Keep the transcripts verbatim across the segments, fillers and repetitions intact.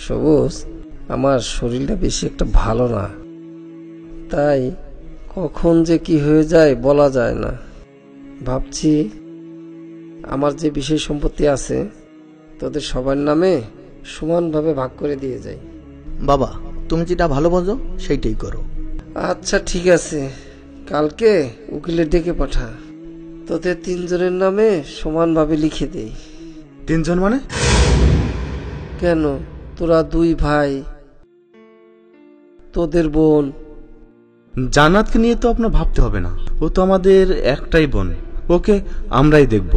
সবুজ, আমার শরীরটা বেশি একটা ভালো না, তাই কখন যে কি হয়ে যায় বলা যায় না। ভাবছি আমার যে বিষয় সম্পত্তি আছে তোদের সবার নামে সমানভাবে ভাগ করে দিয়ে যাই। বাবা, তুমি যেটা ভালো বোঝো সেইটাই করো। আচ্ছা ঠিক আছে, কালকে উকিলে ডেকে পাঠা, তোদের তিনজনের নামে সমানভাবে লিখে দেই। তিনজন মানে? কেন, তোরা দুই ভাই, তোদের বোন। জান্নাতকে নিয়ে তো আপনার ভাবতে হবে না, ও তো আমাদের একটাই বোন, ওকে আমরাই দেখব।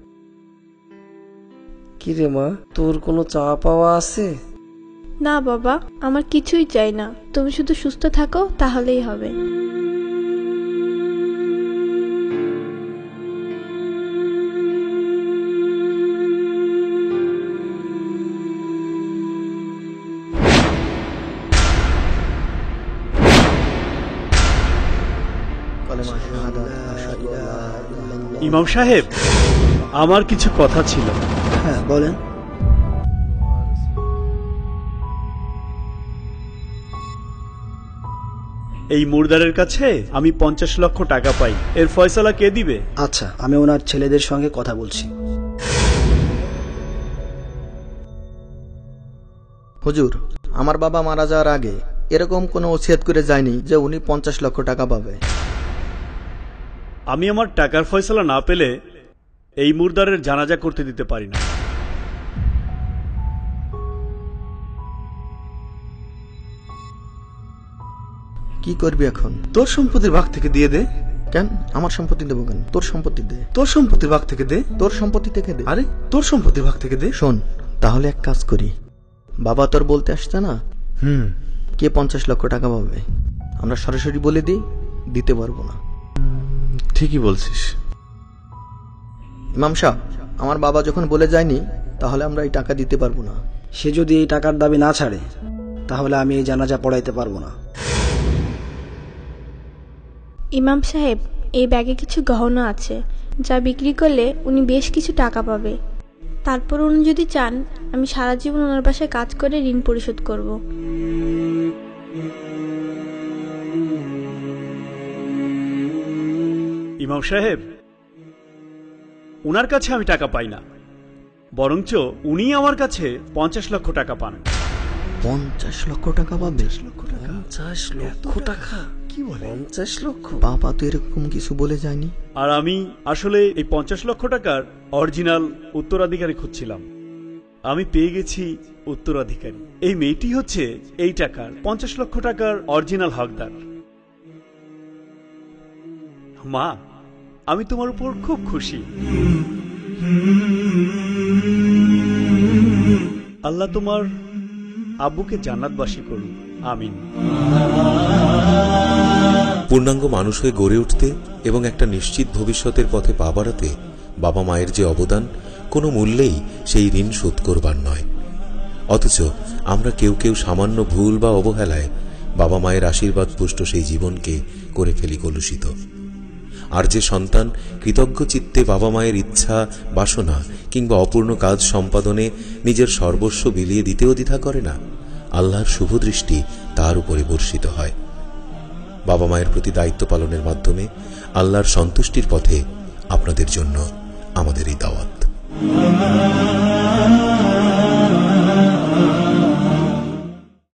কিরে মা, তোর কোনো চাওয়া পাওয়া আছে? না বাবা, আমার কিছুই চাই না, তুমি শুধু সুস্থ থাকো তাহলেই হবে। ইমাম সাহেব, আমার কিছু কথা ছিল। হ্যাঁ বলেন। এই মুর্দারের কাছে আমি পঞ্চাশ লক্ষ টাকা পাই, এর ফয়সালা কে দিবে? আচ্ছা, আমি ওনার ছেলেদের সঙ্গে কথা বলছি। হুজুর, আমার বাবা মারা যাওয়ার আগে এরকম কোনো ওসিয়ত করে যায়নি যে উনি পঞ্চাশ লক্ষ টাকা পাবে। আমি আমার টাকার ফয়সালা না পেলে এই মুর্দারের জানাজা করতে দিতে পারি না। কি করবি এখন? তোর সম্পত্তির ভাগ থেকে দিয়ে দে। কেন আমার সম্পত্তি দেবো কেন? তোর সম্পত্তি দে। তোর সম্পত্তির ভাগ থেকে দে। তোর সম্পত্তি থেকে দে। আরে তোর সম্পত্তির ভাগ থেকে দে। শোন, তাহলে এক কাজ করি, বাবা তোর বলতে আসছে না হুম কে পঞ্চাশ লক্ষ টাকা পাবে, আমরা সরাসরি বলে দিই দিতে পারবো না। ঠিকই বলছিস। ইমাম সাহেব, আমার বাবা যখন বলে যায়নি তাহলে আমরা এই টাকা দিতে পারবো না। সে যদি এই টাকার দাবি না ছাড়ে তাহলে আমি এই জানাজা পড়াইতে পারবো না। ইমাম সাহেব, এই ব্যাগে কিছু গহনা আছে যা বিক্রি করলে উনি বেশ কিছু টাকা পাবে। তারপর উনি যদি চান আমি সারা জীবন ওনার বাসায় কাজ করে ঋণ পরিশোধ করব। ইমাম সাহেব, উনার কাছে আমি টাকা পাই না, বরঞ্চ উনি আমার কাছে পঞ্চাশ লক্ষ টাকা পান। পঞ্চাশ লক্ষ টাকা পাবে? পঞ্চাশ লক্ষ টাকা? কি বলে? পঞ্চাশ লক্ষ? বাবা তো এরকম কিছু বলে যায়নি। আর আমি আসলে এই পঞ্চাশ লক্ষ টাকার অরিজিনাল উত্তরাধিকারী খুঁজছিলাম, আমি পেয়ে গেছি উত্তরাধিকারী। এই মেয়েটি হচ্ছে এই টাকার পঞ্চাশ লক্ষ টাকার অরিজিনাল হকদার। মা, আমি তোমার উপর খুব খুশি। আল্লাহ তোমার আব্বুকে জান্নাতবাসী করুন, আমিন। পূর্ণাঙ্গ মানুষ হয়ে গড়ে উঠতে এবং একটা নিশ্চিত ভবিষ্যতের পথে পা বাড়াতে বাবা মায়ের যে অবদান কোনো মূল্যেই সেই ঋণ শোধ করবার নয়। অথচ আমরা কেউ কেউ সামান্য ভুল বা অবহেলায় বাবা মায়ের আশীর্বাদ পুষ্ট সেই জীবনকে করে ফেলি কলুষিত। আর যে সন্তান কৃতজ্ঞ চিত্তে বাবা মায়ের ইচ্ছা, বাসনা কিংবা অপূর্ণ কাজ সম্পাদনে নিজের সর্বস্ব বিলিয়ে দিতেও দ্বিধা করে না, আল্লাহর শুভ দৃষ্টি তার উপরে বর্ষিত হয়। বাবা মায়ের প্রতি দায়িত্ব পালনের মাধ্যমে আল্লাহর সন্তুষ্টির পথে আপনাদের জন্য আমাদের এই দাওয়াত।